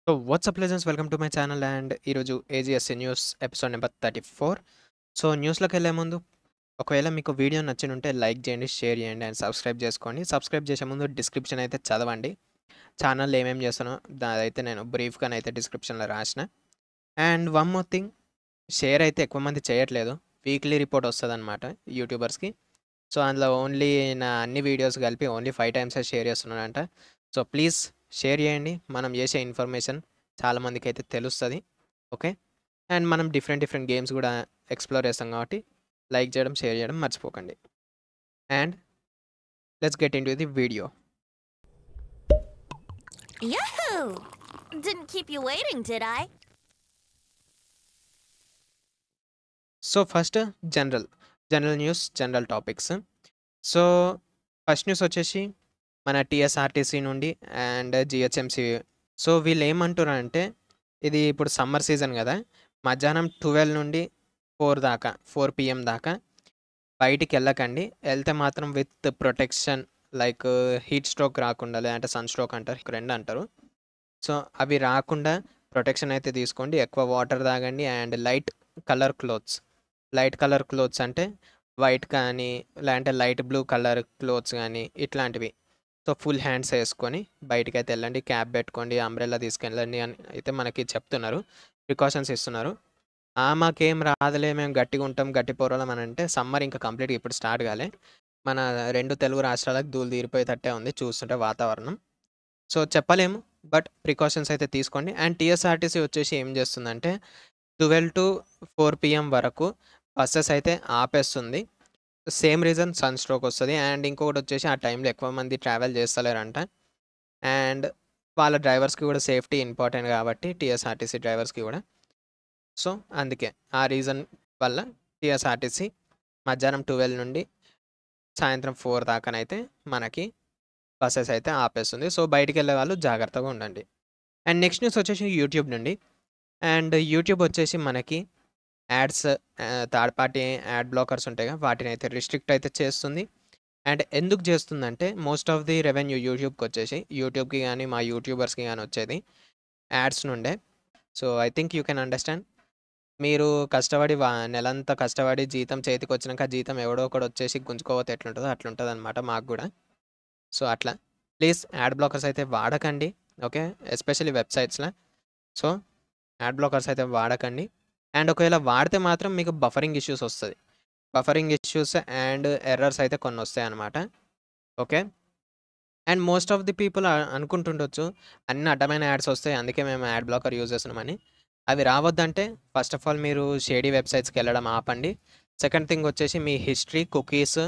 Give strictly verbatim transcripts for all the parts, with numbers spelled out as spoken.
So WhatsApp legends welcome to my channel and ఈరోజు AGSC news episode number thirty four. So న్యూస్లోకి వెళ్ళే ముందు ఒకవేళ మీకు వీడియో నచ్చినుంటే లైక్ చేయండి, షేర్ చేయండి అండ్ సబ్స్క్రైబ్ చేసుకోండి. సబ్స్క్రైబ్ చేసే ముందు డిస్క్రిప్షన్ అయితే చదవండి. ఛానల్లో ఏమేమి చేస్తానో దాదైతే నేను బ్రీఫ్గా అయితే డిస్క్రిప్షన్లో రాసిన. And one more thing, share అయితే ఎక్కువ మంది చేయట్లేదు. వీక్లీ రిపోర్ట్ వస్తుంది అనమాట యూట్యూబర్స్కి. సో అందులో ఓన్లీ నా అన్ని వీడియోస్ కలిపి ఓన్లీ ఫైవ్ టైమ్స్ షేర్ చేస్తున్నానంట. సో ప్లీజ్ షేర్ చేయండి. మనం చేసే ఇన్ఫర్మేషన్ చాలామందికి అయితే తెలుస్తుంది. ఓకే, అండ్ మనం డిఫరెంట్ డిఫరెంట్ గేమ్స్ కూడా ఎక్స్ప్లోర్ చేస్తాం కాబట్టి లైక్ చేయడం, షేర్ చేయడం మర్చిపోకండి. And let's get into the video. Yahoo! Didn't keep you waiting, did I? So first general general news, general topics. So first news వచ్చేసి మన TSRTC నుండి and GHMC. So వీళ్ళు ఏమంటున్నారంటే, ఇది ఇప్పుడు సమ్మర్ సీజన్ కదా, మధ్యాహ్నం ట్వెల్వ్ నుండి ఫోర్ దాకా ఫోర్ పిఎం దాకా బయటికి వెళ్ళకండి. వెళ్తే మాత్రం with protection, like heat stroke రాకుండా, లేదంటే సన్ స్ట్రోక్ అంటారు, రెండు అంటారు. సో అవి రాకుండా ప్రొటెక్షన్ అయితే తీసుకోండి. ఎక్కువ వాటర్ తాగండి and light colour clothes. Light colour clothes అంటే వైట్ కానీ, లేదంటే లైట్ బ్లూ కలర్ క్లోత్స్ కానీ, ఇట్లాంటివి. సో ఫుల్ హ్యాండ్స్ వేసుకొని బయటికి అయితే వెళ్ళండి. క్యాప్ పెట్టుకోండి, అంబ్రెల్లా తీసుకెళ్ళండి అని అయితే మనకి చెప్తున్నారు, ప్రికాషన్స్ ఇస్తున్నారు. ఆ మాకేం రాదులే, మేము గట్టిగా ఉంటాం, గట్టి పోరాలం అని అంటే, సమ్మర్ ఇంకా కంప్లీట్గా ఇప్పుడు స్టార్ట్ కాలే. మన రెండు తెలుగు రాష్ట్రాలకు ధూళి తీరిపోయేటట్టే ఉంది చూస్తుంటే వాతావరణం. సో చెప్పలేము, బట్ ప్రికాషన్స్ అయితే తీసుకోండి. అండ్ టీఎస్ఆర్టీసీ వచ్చేసి ఏం చేస్తుందంటే, ట్వెల్వ్ టు ఫోర్ పిఎం వరకు బస్సెస్ అయితే ఆపేస్తుంది. సేమ్ రీజన్, సన్ స్ట్రోక్ వస్తుంది. అండ్ ఇంకొకటి వచ్చేసి ఆ టైంలో ఎక్కువ మంది ట్రావెల్ చేస్తలేరంట. అండ్ వాళ్ళ డ్రైవర్స్కి కూడా సేఫ్టీ ఇంపార్టెంట్ కాబట్టి, టీఎస్ఆర్టీసీ డ్రైవర్స్కి కూడా. సో అందుకే ఆ రీజన్ వల్ల టీఎస్ఆర్టీసీ మధ్యాహ్నం ట్వెల్వ్ నుండి సాయంత్రం ఫోర్ దాకానైతే మనకి బస్సెస్ అయితే ఆపేస్తుంది. సో బయటికి వెళ్ళే వాళ్ళు జాగ్రత్తగా ఉండండి. అండ్ నెక్స్ట్ న్యూస్ వచ్చేసి యూట్యూబ్ నుండి. అండ్ యూట్యూబ్ వచ్చేసి మనకి ads, third party ad blockers ఉంటాయి కదా, వాటిని అయితే రిస్ట్రిక్ట్ అయితే చేస్తుంది. అండ్ ఎందుకు చేస్తుందంటే, మోస్ట్ ఆఫ్ ది రెవెన్యూ యూట్యూబ్కి వచ్చేసి, యూట్యూబ్కి కానీ మా యూట్యూబర్స్కి కానీ వచ్చేది యాడ్స్ నుండే. So I think you can understand. మీరు కష్టపడి వా నెలంతా కష్టపడి జీతం చేతికి వచ్చినాక జీతం ఎవడో ఒకడు వచ్చేసి గుంజుకోపోతే ఎట్లుంటుందో అట్లుంటుంది అనమాట మాకు కూడా. సో అట్లా ప్లీజ్ యాడ్ బ్లాకర్స్ అయితే వాడకండి. ఓకే, ఎస్పెషల్లీ వెబ్సైట్స్లో. సో యాడ్ బ్లాకర్స్ అయితే వాడకండి. అండ్ ఒకవేళ వాడితే మాత్రం మీకు బఫరింగ్ ఇష్యూస్ వస్తుంది. బఫరింగ్ ఇష్యూస్ అండ్ ఎర్రర్స్ అయితే కొన్ని వస్తాయి అన్నమాట. Okay, and most of the people అనుకుంటుండొచ్చు అన్ని అడ్డమైన యాడ్స్ వస్తాయి, అందుకే మేము యాడ్ బ్లాకర్ యూజ్ చేస్తున్నామని. అవి రావద్దంటే ఫస్ట్ ఆఫ్ ఆల్ మీరు షేడీ వెబ్సైట్స్కి వెళ్ళడం ఆపండి. సెకండ్ థింగ్ వచ్చేసి మీ హిస్టరీ, కుకీస్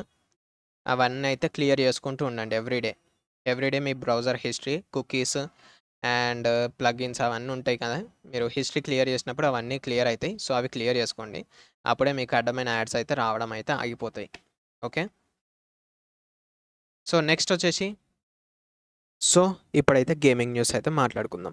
అవన్నీ అయితే క్లియర్ చేసుకుంటూ ఉండండి ఎవ్రీడే. ఎవ్రీడే మీ browser history, cookies and plugins అవన్నీ ఉంటాయి కదా, మీరు హిస్టరీ క్లియర్ చేసినప్పుడు అవన్నీ క్లియర్ అవుతాయి. సో అవి క్లియర్ చేసుకోండి, అప్పుడే మీకు అడ్డమైన యాడ్స్ అయితే రావడం అయితే ఆగిపోతాయి. ఓకే, సో నెక్స్ట్ వచ్చేసి, సో ఇప్పుడైతే గేమింగ్ న్యూస్ అయితే మాట్లాడుకుందాం.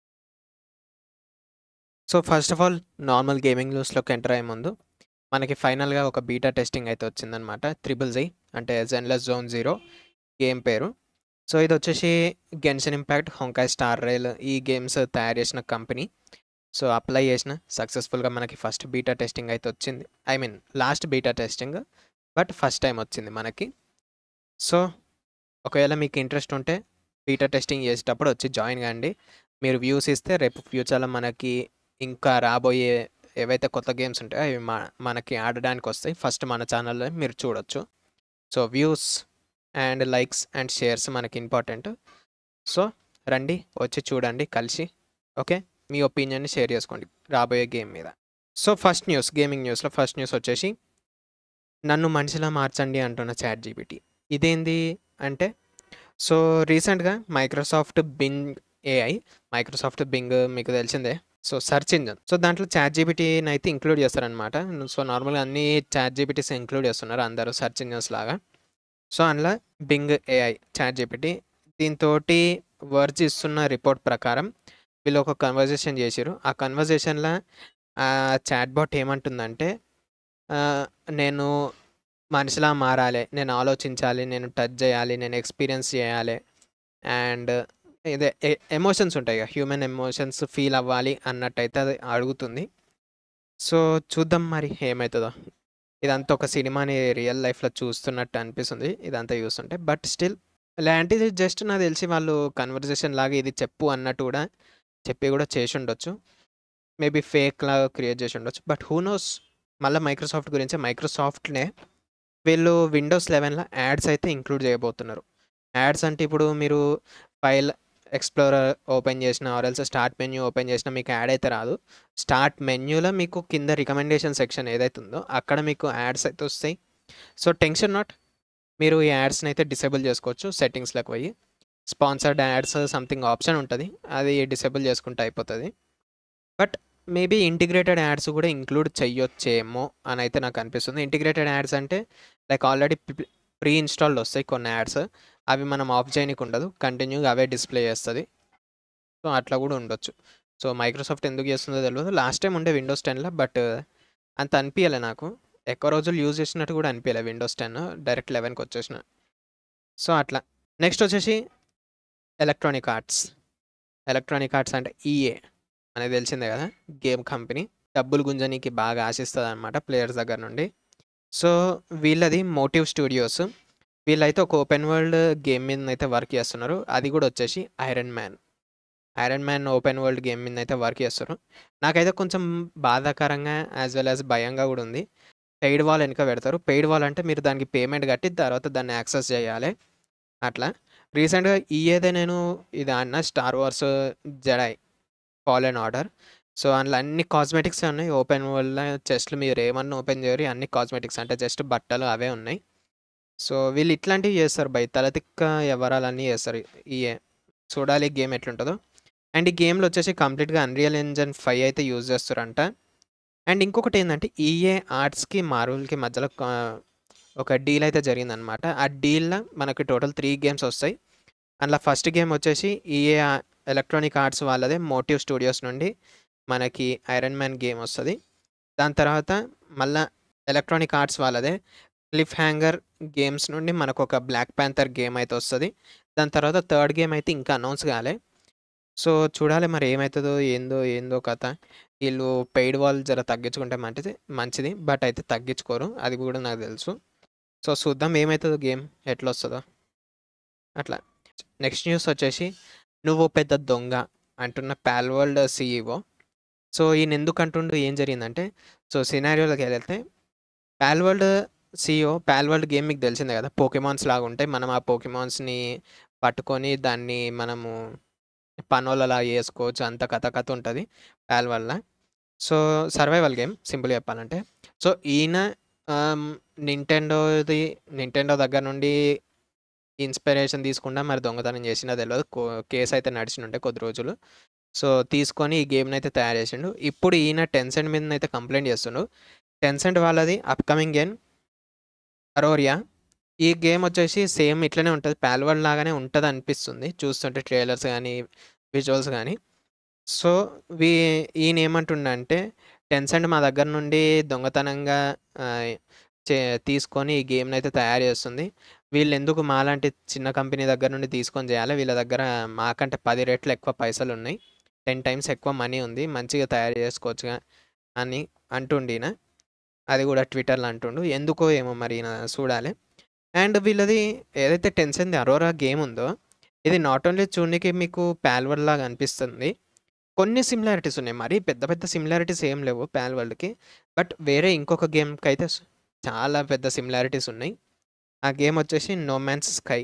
So first of all normal gaming న్యూస్లోకి ఎంటర్ అయ్యే ముందు మనకి ఫైనల్గా ఒక బీటా టెస్టింగ్ అయితే వచ్చిందనమాట. ట్రిపుల్ జీ అంటే జెన్లెస్ జోన్ జీరో గేమ్ పేరు. సో ఇది వచ్చేసి Genshin Impact, Honkai Star Rail ఈ గేమ్స్ తయారు చేసిన కంపెనీ. సో అప్లై చేసిన సక్సెస్ఫుల్గా మనకి ఫస్ట్ బీటా టెస్టింగ్ అయితే వచ్చింది. I mean last beta testing, but first time వచ్చింది మనకి. సో ఒకవేళ మీకు ఇంట్రెస్ట్ ఉంటే బీటా టెస్టింగ్ చేసేటప్పుడు వచ్చి జాయిన్ కాండి. మీరు వ్యూస్ ఇస్తే రేపు ఫ్యూచర్లో మనకి ఇంకా రాబోయే ఏవైతే కొత్త గేమ్స్ ఉంటాయో అవి మా మనకి ఆడడానికి వస్తాయి. ఫస్ట్ మన ఛానల్లో మీరు చూడొచ్చు. So views and likes and shares మనకి ఇంపార్టెంట్. సో రండి, వచ్చి చూడండి కలిసి. ఓకే, మీ ఒపీనియన్ని షేర్ చేసుకోండి రాబోయే గేమ్ మీద. సో ఫస్ట్ న్యూస్, గేమింగ్ న్యూస్లో ఫస్ట్ న్యూస్ వచ్చేసి, నన్ను మనిషిలా మార్చండి అంటున్న చాట్ జీపీటీ. ఇదేంది అంటే, సో రీసెంట్గా Microsoft Bing AI, Microsoft Bing మీకు తెలిసిందే, సో సెర్చ్ ఇంజన్. సో దాంట్లో చాట్ జీపీటీని అయితే ఇంక్లూడ్ చేస్తారనమాట. సో నార్మల్గా అన్ని చాట్ జీపీటీస్ ఇంక్లూడ్ చేస్తున్నారు అందరూ సెర్చ్ ఇంజన్స్ లాగా. సో అందులో బింగ్ ఏఐ, చాట్ జీపీటీ, దీంతో వర్డ్స్ ఇస్తున్న రిపోర్ట్ ప్రకారం వీళ్ళు ఒక కన్వర్జేషన్ చేశారు. ఆ కన్వర్జేషన్లో చాట్ బాట్ ఏమంటుందంటే, నేను మనిషిలా మారాలి, నేను ఆలోచించాలి, నేను టచ్ చేయాలి, నేను ఎక్స్పీరియన్స్ చేయాలి, అండ్ ఇదే ఎ ఎమోషన్స్ ఉంటాయి కదా! హ్యూమన్ ఎమోషన్స్ ఫీల్ అవ్వాలి అన్నట్టయితే అది అడుగుతుంది. సో, చూద్దాం మరి ఏమైతదో. ఇదంతా ఒక సినిమాని రియల్ లైఫ్‌లో చూస్తున్నట్టు అనిపిస్తుంది ఇదంతా చూస్తుంటే. బట్ స్టిల్ ఇలాంటిది జస్ట్ నాకు తెలిసి వాళ్ళు కన్వర్జేషన్ లాగా ఇది చెప్పు అన్నట్టు కూడా చెప్పి కూడా చేసుండొచ్చు. మేబీ ఫేక్ లాగా క్రియేట్ చేసి ఉండొచ్చు. But who knows? మళ్ళా మైక్రోసాఫ్ట్ గురించే మైక్రోసాఫ్ట్‌నే వీళ్ళు విండోస్ లెవెన్‌లో యాడ్స్ అయితే ఇంక్లూడ్ చేయబోతున్నారు. యాడ్స్ అంటే ఇప్పుడు మీరు ఫైల్ ఎక్స్‌ప్లోరర్ ఓపెన్ చేసినా or else start menu open చేసినా మీకు యాడ్ అయితే రాదు. స్టార్ట్ మెన్యూలో మీకు కింద రికమెండేషన్ సెక్షన్ ఏదైతే ఉందో అక్కడ మీకు యాడ్స్ అయితే వస్తాయి. So, tension not. మీరు ఈ యాడ్స్‌ని అయితే డిసేబుల్ చేసుకోవచ్చు సెట్టింగ్స్‌లోకి పోయి. స్పాన్సర్డ్ యాడ్స్ సంథింగ్ ఆప్షన్ ఉంటది. అది డిసేబుల్ చేసుకుంటే అయిపోతది. బట్ మేబీ ఇంటిగ్రేటెడ్ యాడ్స్ కూడా ఇంక్లూడ్ చెయ్యొచ్చేమో అని అయితే నాకు అనిపిస్తుంది. ఇంటిగ్రేటెడ్ యాడ్స్ అంటే like already pre pre installed వస్తాయి కొన్ని యాడ్స్. అవి మనం ఆఫ్ చేయనీకి ఉండదు. కంటిన్యూగా అవే డిస్‌ప్లే చేస్తది. సో, అట్లా కూడా ఉండొచ్చు. సో, మైక్రోసాఫ్ట్ ఎందుకు చేస్తుందో తెలవదు. లాస్ట్ టైమ్ ఉండే విండోస్ టెన్‌లో బట్ అంత అనిపియలే నాకు. ఎక్కువ రోజులు యూజ్ చేసినట్టు కూడా అనిపియలే విండోస్ టెన్. డైరెక్ట్ లెవెన్‌కి వచ్చేసిన. సో, అట్లా. నెక్స్ట్ వచ్చేసి ఎలక్ట్రానిక్ ఆర్ట్స్. ఎలక్ట్రానిక్ ఆర్ట్స్ అంటే ఈఏ మనకు తెలిసిందే కదా! Game company. డబ్బులు గుంజనీకి బాగా ఆశిస్తదనమాట ప్లేయర్స్ దగ్గర నుండి. సో, వీళ్ళది మోటివ్ స్టూడియోస్. వీళ్ళైతే ఒక ఓపెన్ వరల్డ్ గేమ్ మీదనైతే వర్క్ చేస్తున్నారు. అది కూడా వచ్చేసి Iron Man. Iron Man open world game మీదనైతే వర్క్ చేస్తుర్రు. నాకైతే కొంచెం బాధాకరంగా యాస్ వెల్ యాస్ భయంగా కూడా ఉంది. పెయిడ్ వాల్ ఎనక పెడతారు. పెయిడ్ వాల్ అంటే మీరు దానికి పేమెంట్ కట్టి తర్వాత దాన్ని యాక్సెస్ చేయాలి. అట్లా. రీసెంట్‌గా ఈఏదే నేను ఇది ఆడిన 'Star Wars Jedi Fallen Order'. So, అందులో అన్ని కాస్మెటిక్సే ఉన్నాయి. ఓపెన్ వరల్డ్‌లో చెస్ట్‌లు మీరు ఏమన్నా ఓపెన్ చేయరి అన్ని కాస్మెటిక్స్ అంటే జస్ట్ బట్టలు అవే ఉన్నాయి. సో, వీళ్ళు ఇట్లాంటివి చేస్తారు బై తలతిక్క వ్యవహారాలన్నీ చేస్తారు ఈఏ. చూడాలి గేమ్ ఎట్లుంటదో. అండ్ ఈ గేమ్‌లో వచ్చేసి కంప్లీట్‌గా అన్‌రియల్ ఇంజిన్ ఫైవ్ అయితే యూజ్ చేస్తుర్రంట. అండ్ ఇంకొకటేందంటే ఈఏ ఆర్ట్స్‌కి, మార్వెల్‌కి మధ్యలో కా ఒక డీల్ అయితే జరిగిందనమాట. ఆ డీల్‌లో మనకి టోటల్ త్రీ గేమ్స్ వస్తాయి. అందులో ఫస్ట్ గేమ్ వచ్చేసి ఈఏ ఎలక్ట్రానిక్ ఆర్ట్స్ వాళ్ళదే మోటివ్ స్టూడియోస్ నుండి మనకి ఐరన్ మ్యాన్ గేమ్ వస్తది. దాని తర్వాత మళ్ళా ఎలక్ట్రానిక్ ఆర్ట్స్ వాళ్ళదే క్లిఫ్ హ్యాంగర్ గేమ్స్ నుండి మనకొక బ్లాక్ పాంథర్ గేమ్ అయితే వస్తది. దాని తర్వాత థర్డ్ గేమ్ అయితే ఇంకా అనౌన్స్ కాలే. సో, చూడాలి మరి ఏమైతదో ఏందో ఏందో కథ. ఈళ్ళు పెయిడ్ వాల్ జర తగ్గించుకుంటే మంటిది మంచిది. బట్ అయితే తగ్గించుకోరు. అది కూడా నాకు తెలుసు. సో, చూద్దాం ఏమైతదో గేమ్ ఎట్లొస్తదో. అట్లా. నెక్స్ట్ న్యూస్ వచ్చేసి 'నువ్వు పెద్ద దొంగ' అంటున్న పాల్‌వర్ల్డ్ సీఈఓ. సో, ఈయన ఎందుకు అంటుండు ఏం జరిగిందంటే సో, సినారియోలోకెళ్తే పాల్‌వర్ల్డ్ సీఈఓ పాల్‌వర్ల్డ్ గేమ్ మీకు తెలిసిందే కదా! పోకెమాన్స్ లాగా ఉంటాయి. మనం ఆ పోకెమాన్స్‌ని పట్టుకొని దాన్ని మనము పనోళ్ళలా చేసుకోవచ్చు. అంత కథ కథ ఉంటది పాల్‌వర్ల్డ్‌ల. సో, సర్వైవల్ గేమ్ సింపుల్‌గా చెప్పాలంటే. సో, ఈయన ఆహ్, నింటెండోది నింటెండో దగ్గర నుండి ఇన్‌స్పిరేషన్ తీసుకుండా మరి దొంగతనం చేసిండో తెలవదు. కో కేస్ అయితే నడిచినుండే కొద్ది రోజులు. సో, తీసుకొని ఈ గేమ్‌నైతే తయారు చేసిండు. ఇప్పుడు ఈయన టెన్సెంట్ మీదనైతే కంప్లెయింట్ చేస్తుండు. టెన్సెంట్ వాళ్ళది అప్‌కమింగ్ గేమ్ 'అరోరియా'. ఈ గేమ్ వచ్చేసి సేమ్ ఇట్లనే ఉంటది. పాల్‌వర్ల్డ్ లాగానే ఉంటదనిపిస్తుంది. చూస్తుంటే ట్రైలర్స్ గానీ, విజువల్స్ గానీ. సో, వీ ఈయన ఏమంటుండంటే టెన్సెంట్ మా దగ్గర నుండి దొంగతనంగా ఆహ్, చే తీసుకొని ఈ గేమ్‌నైతే తయారు చేస్తుంది. వీళ్ళెందుకు మాలాంటి చిన్న కంపెనీ దగ్గర నుండి తీసుకొని చేయాలి. వీళ్ళ దగ్గర మాకంటే పది రెట్లు ఎక్కువ పైసలున్నాయి. టెన్ టైమ్స్ ఎక్కువ మనీ ఉంది. మంచిగా తయారు చేసుకోవచ్చుగా అని అంటుండీన. అది కూడా ట్విట్టర్‌లో అంటుండు. ఎందుకో ఏమో మరి ఈయన చూడాలి. అండ్ వీళ్ళది ఏదైతే టెన్సెంట్‌ది 'అరోరా' గేమ్ ఉందో ఇది నాట్ ఓన్లీ చూడనీకి మీకు పాల్‌వర్ల్డ్ లాగా అనిపిస్తుంది. కొన్ని సిమిలారిటీస్ ఉన్నాయి. మరీ పెద్ద పెద్ద సిమిలారిటీస్ ఏం లేవు పాల్‌వర్ల్డ్‌కి. బట్ వేరే ఇంకొక గేమ్‌కైతే స్ చాలా పెద్ద సిమిలారిటీస్ ఉన్నాయి. ఆ గేమ్ వచ్చేసి 'No Man's Sky'.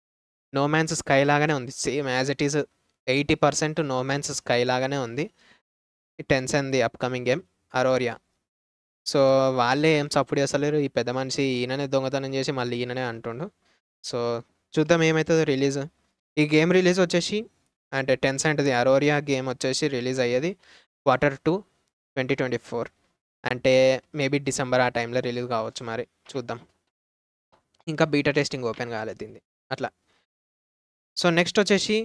'No Man's Sky' లాగానే ఉంది. సేమ్ యాజ్ ఇట్ ఈజ్ ఎనభై శాతం 'నో మ్యాన్స్ స్కై' లాగానే ఉంది. టెన్సెంట్‌ది అప్‌కమింగ్ గేమ్ 'అరోరియా'. సో, వాళ్ళే ఏం సపోర్ట్ చేస్తలేరు. ఈ పెద్ద మనిషి ఈయననే దొంగతనం చేసి మళ్ళీ ఈయననే అంటుండు. సో, చూద్దాం ఏమైతదో రిలీజ్. ఈ గేమ్ రిలీజ్ వచ్చేసి అంటే టెన్సెంట్‌ది 'అరోరియా' గేమ్ వచ్చేసి రిలీజ్ అయ్యేది quarter two twenty twenty four. అంటే మేబీ డిసెంబర్ ఆ టైంలో రిలీజ్ కావచ్చు మరి చూద్దాం. ఇంకా బీటా టెస్టింగ్ ఓపెన్ కాలేదు దీనిది. అట్లా. సో, నెక్స్ట్ వచ్చేసి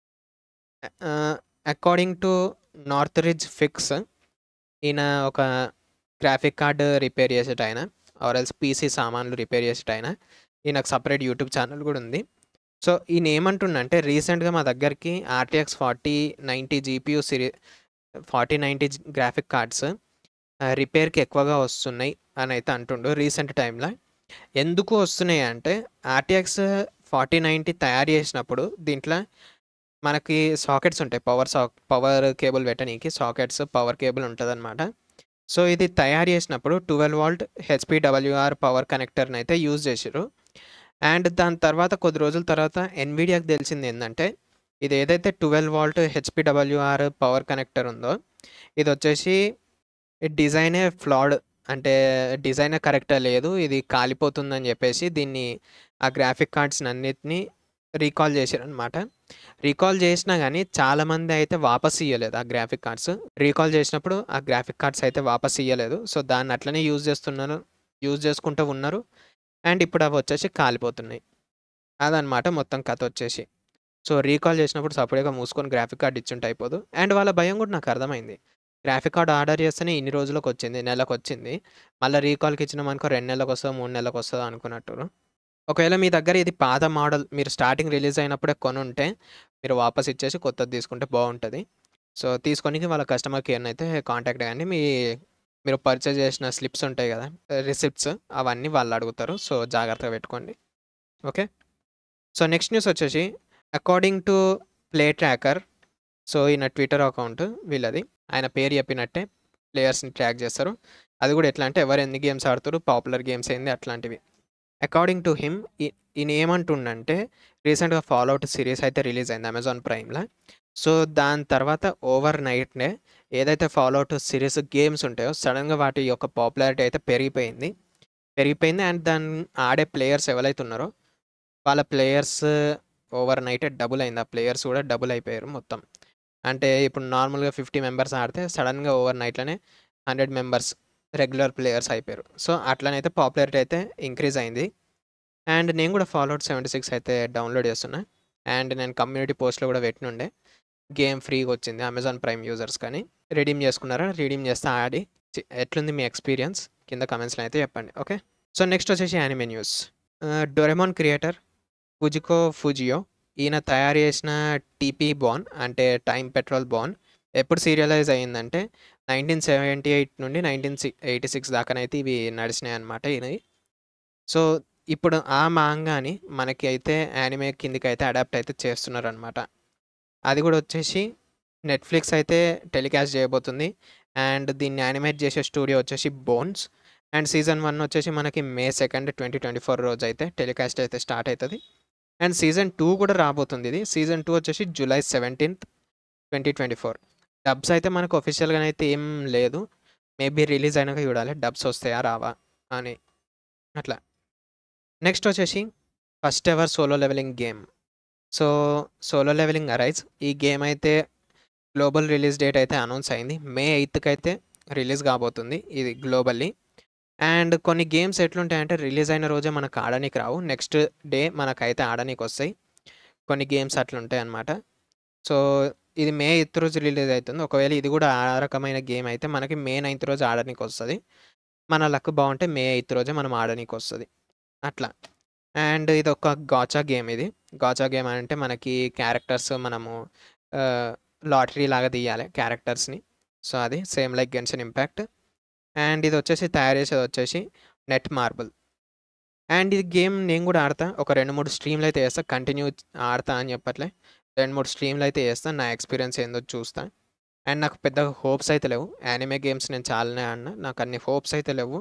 ఆహ్, అకార్డింగ్ టు నార్త్‌రిడ్జ్ ఫిక్స్ ఈయన ఒక గ్రాఫిక్ కార్డ్ రిపేర్ చేసేటాయన ఆర్ ఎల్స్ పీసీ సామాన్లు రిపేర్ చేసేటాయన. ఈయనకు సెపరేట్ యూట్యూబ్ ఛానల్ కూడా ఉంది. సో ఈయన ఏమంటుండంటే రీసెంట్‌గా మా దగ్గరికి RTX forty ninety GPU series forty ninety graphic cards ah, రిపేర్‌కి ఎక్కువగా వస్తున్నాయి అనైతే అంటుండు రీసెంట్ టైమ్‌లో. ఎందుకు వస్తున్నాయి అంటే ఆర్టీఎక్స్ ఫార్టీ నైంటీ తయారు చేసినప్పుడు దీంట్లో మనకి సాకెట్స్ ఉంటాయి. పవర్ సాక్ పవర్ కేబుల్ పెట్టనీకి సాకెట్స్, పవర్ కేబుల్ ఉంటదనమాట. సో ఇది తయారు చేసినప్పుడు ట్వెల్వ్ వోల్ట్ హెచ్‌పీడబ్ల్యూఆర్ పవర్ కనెక్టర్‌నైతే యూజ్ చేసిర్రు. అండ్ దాని తర్వాత కొద్ది రోజుల తర్వాత ఎన్‌విడియాకి తెలిసిందేందంటే, ఇది ఏదైతే twelve volt HPWR power connector ఉందో, ఇదొచ్చేసి డిజైనే ఫ్లాడ్. అంటే డిజైనే కరెక్ట్‌గా లేదు. ఇది కాలిపోతుందని చెప్పేసి దీన్ని ఆ గ్రాఫిక్ కార్డ్స్‌నన్నిటిని రీకాల్ చేసిర్రనమాట. రీకాల్ చేసినా గానీ చాలామంది అయితే వాపస్ ఇయ్యలేదు ఆ గ్రాఫిక్ కార్డ్స్. రీకాల్ చేసినప్పుడు ఆ గ్రాఫిక్ కార్డ్స్ అయితే వాపస్ ఇయ్యలేదు. సో దాన్ని అట్లనే యూజ్ చేస్తున్నారు. యూజ్ చేసుకుంటూ ఉన్నారు. అండ్ ఇప్పుడు అవి వచ్చేసి కాలిపోతున్నాయి. అదనమాట మొత్తం కథ వచ్చేసి. సో రీకాల్ చేసినప్పుడు సపరేట్‌గా మూసుకొని గ్రాఫిక్ కార్డ్ ఇచ్చుంటే అయిపోదు. అండ్ వాళ్ళ భయం కూడా నాకు అర్థమైంది. గ్రాఫిక్ కార్డ్ ఆర్డర్ చేస్తేనే ఇన్ని రోజులకొచ్చింది, నెలకొచ్చింది. మళ్ళా రీకాల్‌కి ఇచ్చినామనుకో రెండు నెలలకొస్తదో, మూడు నెలలకొస్తదో అనుకున్నట్టుర్రు. ఒకవేళ మీ దగ్గర ఇది పాత మోడల్ మీరు స్టార్టింగ్ రిలీజ్ అయినప్పుడే కొనుంటే, మీరు వాపస్ ఇచ్చేసి కొత్తది తీసుకుంటే బావుంటది. సో తీసుకోనికి వాళ్ళ కస్టమర్ కేర్‌నైతే కాంటాక్ట్ కండి. మీ మీరు పర్చేజ్ చేసిన స్లిప్స్ ఉంటాయి కదా! రిసిప్ట్స్ అవన్నీ వాళ్ళు అడుగుతారు. సో జాగ్రత్తగా పెట్టుకోండి. ఓకే. సో నెక్స్ట్ న్యూస్ వచ్చేసి according to Play Tracker. So ఈయన ట్విట్టర్ అకౌంట్ వీళ్ళది. ఆయన పేరు చెప్పినట్టే ప్లేయర్స్‌ని ట్రాక్ చేస్తారు. అది కూడా ఎట్లా అంటే ఎవరు ఎన్ని గేమ్స్ ఆడుతుర్రు, పాపులర్ గేమ్స్ ఏంది అట్లాంటివి. అకార్డింగ్ టు హిమ్ ఈ ఈయన ఏమంటుండంటే రీసెంట్‌గా ఫాల్‌ఔట్ సీరీస్ అయితే రిలీజ్ అయింది అమెజాన్ ప్రైమ్‌లో. సో దాని తర్వాత ఓవర్ నైట్‌నే ఏదైతే ఫాల్‌ఔట్ సీరీస్ గేమ్స్ ఉంటాయో సడెన్‌గా వాటి యొక్క పాపులారిటీ అయితే పెరిగిపోయింది. పెరిగిపోయింది అండ్ దాన్ని ఆడే ప్లేయర్స్ ఎవరైతే ఉన్నారో వాళ్ళ ప్లేయర్స్ ఓవర్ నైటే డబుల్ అయింది. ఆ ప్లేయర్స్ కూడా డబుల్ అయిపోయారు మొత్తం. అంటే ఇప్పుడు నార్మల్‌గా ఫిఫ్టీ మెంబర్స్ ఆడితే సడెన్‌గా ఓవర్ నైట్‌లోనే హండ్రెడ్ మెంబర్స్ రెగ్యులర్ ప్లేయర్స్ అయిపోయారు. సో అట్లనైతే పాపులారిటీ అయితే ఇంక్రీజ్ అయింది. అండ్ నేను కూడా ఫాల్‌ఔట్ సెవెంటీ సిక్స్ అయితే డౌన్లోడ్ చేస్తున్నా. అండ్ నేను కమ్యూనిటీ పోస్ట్‌లో కూడా పెట్టినుండే. గేమ్ ఫ్రీగా వచ్చింది అమెజాన్ ప్రైమ్ యూజర్స్ కానీ. రిడీమ్ చేసుకున్నారా? రిడీమ్ చేస్తే ఆడి చి ఎట్లుంది మీ ఎక్స్‌పీరియన్స్ కింద కామెంట్స్‌లో అయితే చెప్పండి. ఓకే. సో నెక్స్ట్ వచ్చేసి anime news. Ah, Doraemon creator Fujiko Fujio ఈయన తయారు చేసిన టీపీ బాన్ అంటే టైమ్ పెట్రోల్ బాన్ ఎప్పుడు సీరియలైజ్ అయిందంటే నైన్టీన్ సెవెంటీ ఎయిట్ నుండి నైన్టీన్ సి ఎయిటీ సిక్స్ దాకానైతే ఇవి నడిచినాయన్నమాట ఈయనయి. సో ఇప్పుడు ఆ మాంగాని మనకి అయితే యానిమే కిందకైతే అడాప్ట్ అయితే చేస్తున్నారనమాట. అది కూడా వచ్చేసి నెట్‌ఫ్లిక్స్ అయితే టెలికాస్ట్ చేయబోతుంది. అండ్ దీన్ని యానిమేట్ చేసే స్టూడియో వచ్చేసి బోన్స్. అండ్ సీజన్ వన్ వచ్చేసి మనకి May second twenty twenty four రోజైతే టెలికాస్ట్ అయితే స్టార్ట్ అయితది. అండ్ సీజన్ టూ కూడా రాబోతుంది ఇది. సీజన్ టూ వచ్చేసి July seventeenth twenty twenty four. Dubs అయితే మనకు అఫీషియల్‌గానైతే ఏం లేదు. మేబీ రిలీజ్ అయినాక చూడాలి డబ్స్ వస్తాయా రావా అని. అట్లా. నెక్స్ట్ వచ్చేసి first ever Solo Leveling game. So Solo Leveling Arise ఈ గేమ్ అయితే గ్లోబల్ రిలీజ్ డేట్ అయితే అనౌన్స్ అయింది. మే ఎయిత్‌కి అయితే రిలీజ్ కాబోతుంది ఇది గ్లోబల్లీ. అండ్ కొన్ని గేమ్స్ ఎట్లుంటాయంటే రిలీజ్ అయిన రోజే మనకు ఆడనీకి రావు. నెక్స్ట్ డే మనకైతే ఆడనీకి వస్తాయి. కొన్ని గేమ్స్ అట్లుంటాయన్నమాట. సో ఇది మే ఎయిత్ రోజు రిలీజ్ అవుతుంది. ఒకవేళ ఇది కూడా ఆ రకమైన గేమ్ అయితే మనకి మే నైన్త్ రోజు ఆడనీకి వస్తది. మన లక్ బావుంటే మే ఎయిత్ రోజే మనం ఆడనీకి వస్తది. అట్లా. అండ్ ఇదొక గాచా గేమ్ ఇది. గాచా గేమ్ అంటే మనకి క్యారెక్టర్స్ మనము ఆహ్, లాటరీ లాగా తీయాలి క్యారెక్టర్స్‌ని. సో అది same like Genshin Impact. And ఇది వచ్చేసి తయారు చేసేది వచ్చేసి నెట్ మార్బుల్. అండ్ ఈ గేమ్ నేను కూడా ఆడతా. ఒక రెండు, మూడు స్ట్రీమ్‌లు అయితే చేస్తా. కంటిన్యూ ఆడతా అని చెప్పట్లే. రెండు, మూడు స్ట్రీమ్‌లు అయితే చేస్తా. నా ఎక్స్‌పీరియన్స్ ఏందో చూస్తా. అండ్ నాకు పెద్దగా హోప్స్ అయితే లేవు. యానిమే గేమ్స్ నేను చాలానే ఆడినా. నాకు అన్ని హోప్స్ అయితే లేవు.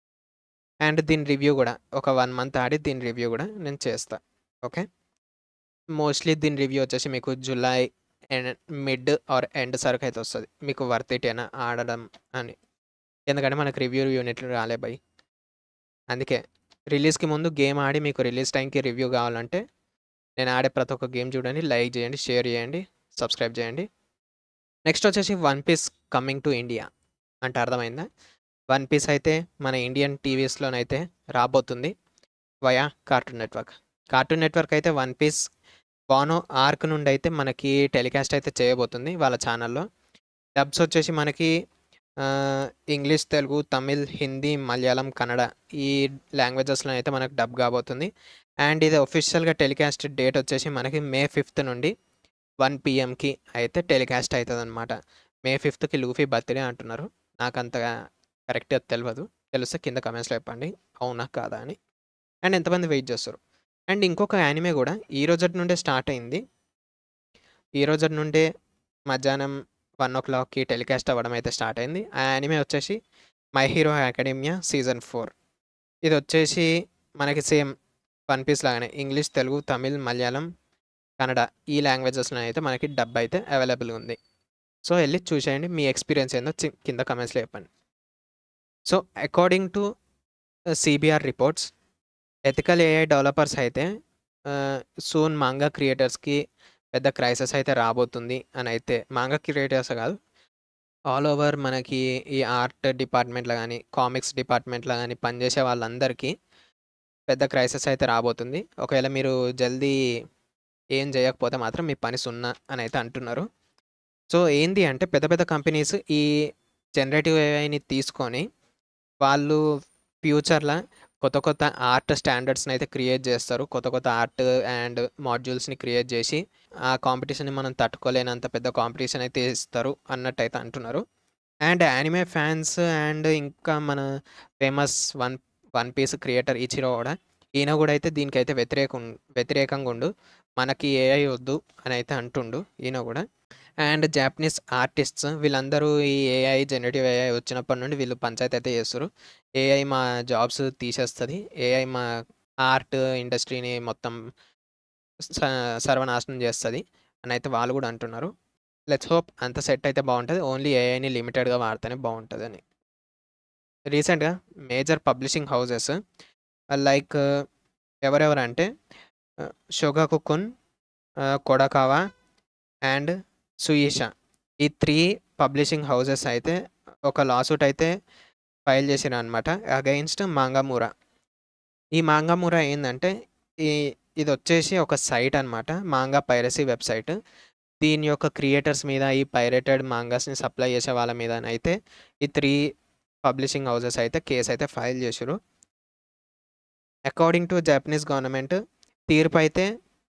అండ్ దీని రివ్యూ కూడా ఒక వన్ మంత్ ఆడి దీని రివ్యూ కూడా నేను చేస్తా. ఓకే. మోస్ట్‌లీ దీని రివ్యూ వచ్చేసి మీకు July end mid or end సరకు అయితే వస్తది. మీకు వర్త్ ఇటేనా ఆడడం అని. ఎందుకంటే మనకు రివ్యూ యూనిట్లు రాలే భయ్. అందుకే రిలీజ్‌కి ముందు గేమ్ ఆడి మీకు రిలీజ్ టైంకి రివ్యూ కావాలంటే నేను ఆడే ప్రతి ఒక్క గేమ్ చూడండి, లైక్ చేయండి, షేర్ చేయండి, సబ్స్క్రైబ్ చేయండి. నెక్స్ట్ వచ్చేసి One Piece coming to India అంటే అర్థమైందా? వన్ పీస్ అయితే మన ఇండియన్ టీవీస్‌లోనైతే రాబోతుంది via Cartoon Network. Cartoon Network అయితే వన్ పీస్ వానో ఆర్క్ నుండి అయితే మనకి టెలికాస్ట్ అయితే చేయబోతుంది వాళ్ళ ఛానల్‌లో. డబ్స్ వచ్చేసి మనకి ఆహ్, ఇంగ్లీష్, తెలుగు, తమిళ్, హిందీ, మలయాళం, కన్నడ ఈ లాంగ్వేజెస్‌లో అయితే మనకు డబ్ కాబోతుంది. అండ్ ఇది అఫీషియల్‌గా టెలికాస్ట్ డేట్ వచ్చేసి మనకి మే ఫిఫ్త్ నుండి వన్ పీఎంకి అయితే టెలికాస్ట్ అవుతదనమాట. మే ఫిఫ్త్‌కి లూఫీ బర్త్‌డే అంటున్నారు. నాకంతగా కరెక్ట్‌గా తెలవదు. తెలిస్తే కింద కామెంట్స్‌లో చెప్పండి. అవునా? కాదా? అని. అండ్ ఎంతమంది వెయిట్ చేస్తుర్రు. అండ్ ఇంకొక యానిమే గూడా ఈ రోజటి నుండే స్టార్ట్ అయింది. ఈ రోజటి నుండే మధ్యాహ్నం వన్ ఓ క్లాక్‌కి టెలికాస్ట్ అవ్వడం అయితే స్టార్ట్ అయింది. ఆ యానిమే వచ్చేసి 'My Hero Academia' season four. ఇదొచ్చేసి మనకి సేమ్ 'వన్ పీస్' లాగానే ఇంగ్లీష్, తెలుగు, తమిళ్, మలయాళం, కన్నడ ఈ లాంగ్వేజెస్‌లో అయితే మనకి డబ్ అయితే అవైలబుల్‌గా ఉంది. సో, ఎళ్లి చూసేయండి. మీ ఎక్స్‌పీరియన్స్ ఏందో చి కింద కామెంట్స్‌లో చెప్పండి. So, according to CBR reports ethical AI developers అయితే ఆహ్, సూన్ మాంగా క్రియేటర్స్‌కి పెద్ద క్రైసిస్ అయితే రాబోతుంది అనైతే మాంగా క్రియేటర్సే కాదు. ఆల్ ఓవర్ మనకి ఈ ఆర్ట్ డిపార్ట్‌మెంట్‌లో గాని, కామిక్స్ డిపార్ట్‌మెంట్‌లో గాని పనిచేసే వాళ్ళందరికీ పెద్ద క్రైసిస్ అయితే రాబోతుంది. ఒకవేళ మీరు జల్దీ ఏం చేయకపోతే మాత్రం మీ పని సున్నా అనైతే అంటున్నారు. సో, ఏంది అంటే పెద్ద పెద్ద కంపెనీస్ ఈ జనరేటివ్ ఏఐని తీసుకొని వాళ్ళు ఫ్యూచర్‌ల కొత్త కొత్త ఆర్ట్ స్టాండర్డ్స్‌ని అయితే క్రియేట్ చేస్తారు. కొత్త కొత్త ఆర్ట్ అండ్ మాడ్యూల్స్‌ని క్రియేట్ చేసి ఆ కాంపిటీషన్‌ని మనం తట్టుకోలేనంత పెద్ద కాంపిటీషన్ అయితే ఇస్తారు అన్నట్టయితే అంటున్నారు. అండ్ యానిమే ఫ్యాన్స్ అండ్ ఇంకా మన famous one One Piece creator Eiichiro Oda ఈయన కూడా అయితే దీనికైతే వ్యతిరేకం వ్యతిరేకంగా ఉండు. మనకి ఏఐ వద్దు అని అయితే అంటుండు ఈయన కూడా. అండ్ జాపనీస్ ఆర్టిస్ట్స్ వీళ్ళందరూ ఈ ఏఐ జనరేటివ్ ఏఐ వచ్చినప్పటి నుండి వీళ్ళు పంచాయతీ అయితే చేస్తుర్రు. ఏఐ మా జాబ్స్ తీసేస్తది. ఏఐ మా ఆర్ట్ ఇండస్ట్రీని మొత్తం స సర్వనాశనం చేస్తది అనైతే వాళ్ళు కూడా అంటున్నారు. లెట్స్ హోప్ అంత సెట్ అయితే బావుంటది. ఓన్లీ ఏఐని లిమిటెడ్‌గా వాడితేనే బావుంటదని. రీసెంట్‌గా మేజర్ పబ్లిషింగ్ హౌసెస్ లైక్ ఎవరెవరంటే ఆహ్, షోగాకు కున్, ఆహ్, కొడకావా అండ్ సుయిషా ఈ త్రీ పబ్లిషింగ్ హౌసెస్ అయితే ఒక లాసూట్ అయితే ఫైల్ చేసిరనమాట అగెయిన్స్ట్ మాంగామూరా. ఈ మాంగామూరా ఏందంటే ఈ ఇదొచ్చేసి ఒక సైట్ అనమాట. Manga piracy website. దీని యొక్క క్రియేటర్స్ మీద ఈ పైరేటెడ్ మాంగాస్‌ని సప్లై చేసే వాళ్ళ మీదనైతే ఈ త్రీ పబ్లిషింగ్ హౌసెస్ అయితే కేస్ అయితే ఫైల్ చేసిర్రు. అకార్డింగ్ టు జపనీస్ గవర్నమెంట్ తీర్పయితే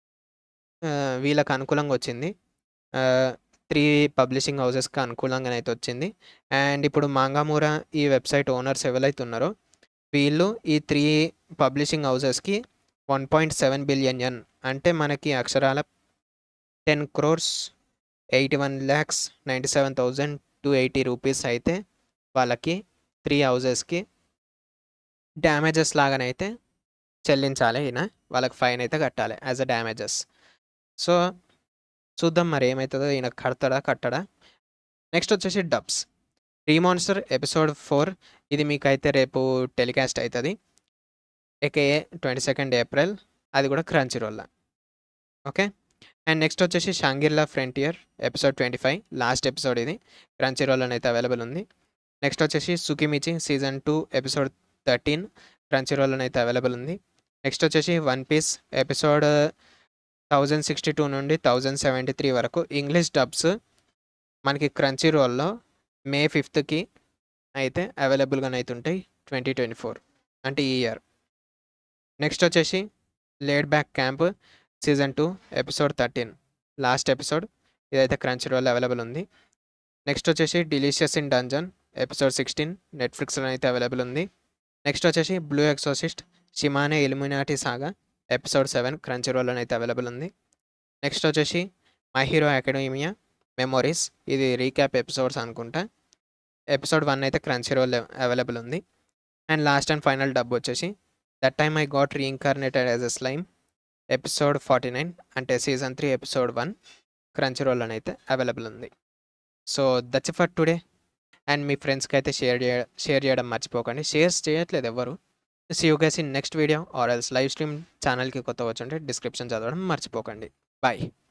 ఆహ్, వీళ్ళకి అనుకూలంగా వచ్చింది. ఆహ్, త్రీ పబ్లిషింగ్ హౌసెస్‌కి అనుకూలంగానైతే వచ్చింది. అండ్ ఇప్పుడు మాంగామూరా ఈ వెబ్‌సైట్ ఓనర్స్ ఎవరైతే ఉన్నారో వీళ్ళు ఈ త్రీ పబ్లిషింగ్ హౌసెస్‌కి one point seven billion yen అంటే మనకి అక్షరాల ten crores eighty one lakhs ninety seven thousand two eighty rupees అయితే వాళ్ళకి త్రీ హౌసెస్‌కి డ్యామేజెస్ లాగానైతే చెల్లించాలి ఈయన. వాళ్ళకి ఫైన్ అయితే కట్టాలి యాస్ ఎ డ్యామేజెస్. సో, చూద్దాం మరి ఏమైతదో ఈయన కడతాడా? కట్టడా? నెక్స్ట్ వచ్చేసి డబ్స్. 'రీమాన్స్టర్' ఎపిసోడ్ ఫోర్ ఇది మీకైతే రేపు టెలికాస్ట్ అయితది. ఏకేఏ ట్వంటీ సెకండ్ ఏప్రిల్ అది కూడా క్రంచీ రోల్‌ల. ఓకే. అండ్ నెక్స్ట్ వచ్చేసి 'Shangri-La Frontier' episode twenty five last episode ఇది. క్రంచీ రోల్‌లోనైతే అవైలబుల్ ఉంది. నెక్స్ట్ వచ్చేసి 'సుకిమిచి' సీజన్ టూ ఎపిసోడ్ థర్టీన్ క్రంచీ రోల్‌లోనైతే అవైలబుల్ ఉంది. నెక్స్ట్ వచ్చేసి 'One Piece' episode thousand sixty two నుండి థౌసండ్ సెవెంటీ త్రీ వరకు ఇంగ్లీష్ డబ్స్ మనకి క్రంచీ రోల్‌లో మే ఫిఫ్త్‌కి అయితే అవైలబుల్‌గానైతే ఉంటాయి. ట్వంటీ ట్వంటీ ఫోర్ అంటే ఈ ఇయర్. నెక్స్ట్ వచ్చేసి 'Laid Back Camp' season two episode thirteen last episode ఇదైతే క్రంచీ రోల్‌లో అవైలబుల్ ఉంది. నెక్స్ట్ వచ్చేసి 'Delicious in Dungeon' episode sixteen నెట్‌ఫ్లిక్స్‌లో అయితే అవైలబుల్ ఉంది. నెక్స్ట్ వచ్చేసి 'బ్లూ ఎక్సోర్సిస్ట్ షిమానే ఇల్యూమినాటి సాగా' ఎపిసోడ్ సెవెన్ క్రంచీ రోల్‌లోనైతే అవైలబుల్ ఉంది. నెక్స్ట్ వచ్చేసి 'మై హీరో అకాడెమియా మెమోరీస్' ఇది రీక్యాప్ ఎపిసోడ్స్ అనుకుంటా. ఎపిసోడ్ వన్ అయితే క్రంచీ రోల్ అవైలబుల్ ఉంది. And last and final dub వచ్చేసి 'That time I Got Reincarnated as a Slime' episode forty nine అంటే సీజన్ త్రీ ఎపిసోడ్ వన్ క్రంచీ రోల్‌లోనైతే available ఉంది. So, that's it for today. And మీ ఫ్రెండ్స్‌కి అయితే షేర్ చేయ షేర్ చేయడం మర్చిపోకండి. షేర్స్ చేయట్లేదు ఎవ్వరు. See you guys in next video or else live stream ఛానల్‌కి కొత్తగా వచ్చుంటే డిస్క్రిప్షన్ చదవడం మర్చిపోకండి. బాయ్.